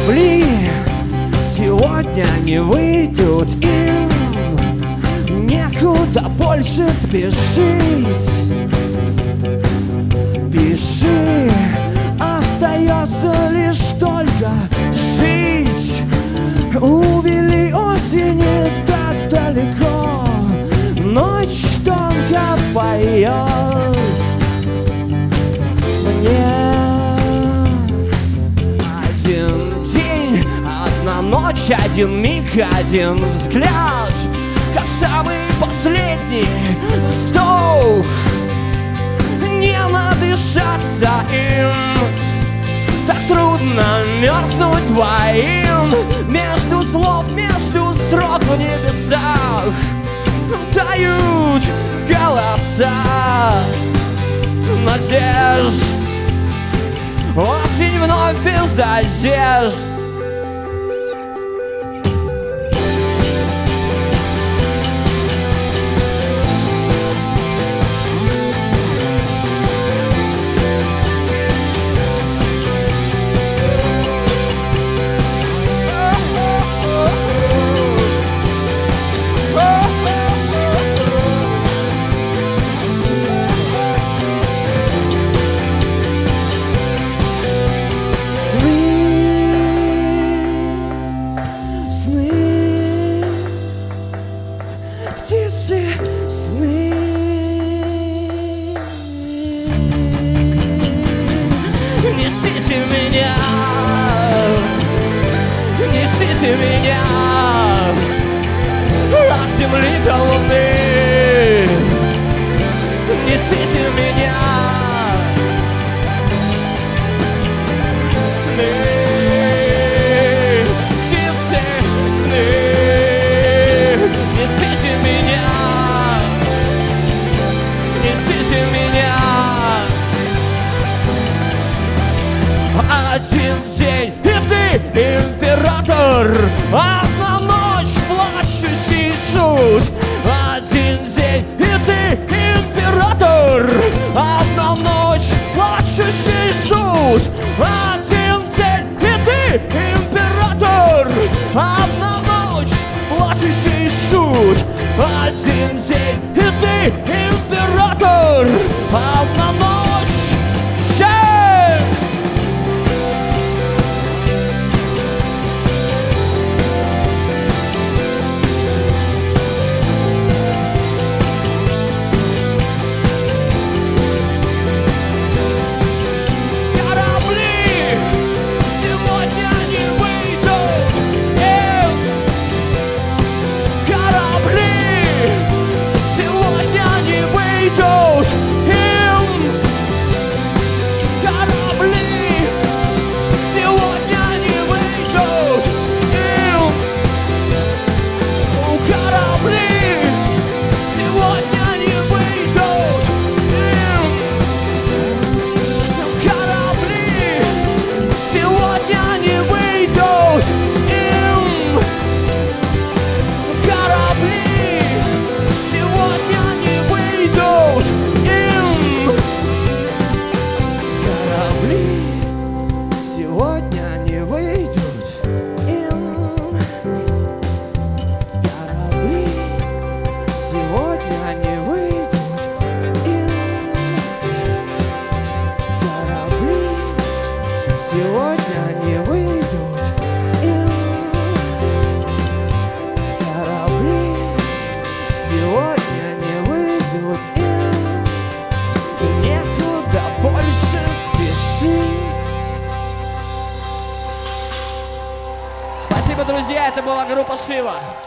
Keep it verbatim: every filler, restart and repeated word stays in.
корабли сегодня не выйдут, им некуда больше спешить. Пиши, остается лишь только жить. Увели осени так далеко, ночь тонко поет мне. Один день, одна ночь, один миг, один взгляд, как самый последний вздох. Не надышаться им, так трудно мерзнуть двоим. Между слов, между строк в небесах тают голоса надежд. Осень вновь без одежд. Птицы, сны. Несите меня, несите меня от земли до луны. Несите меня. Сны, птицы, сны. Несите меня, несите меня. Один день, и ты император. Одна ночь, плачущий шут. Один день, и ты император. Одна ночь, плачущий шут. Один день, и ты император. Одна ночь, плачущий шут. Один день, и ты император. Одна ночь. Yeah! Корабли сегодня не выйдут, им. Корабли сегодня не выйдут, им. Корабли сегодня не выйдут, им. Корабли сегодня не выйдут, им. Корабли сегодня не выйдут, им. Корабли сегодня не выйдут, им. Корабли сегодня не выйдут, им. Корабли сегодня не выйдут, им. Корабли сегодня не выйдут, им. Корабли сегодня не выйдут, им. Некуда больше спешить. Спасибо, друзья, это была группа Шива.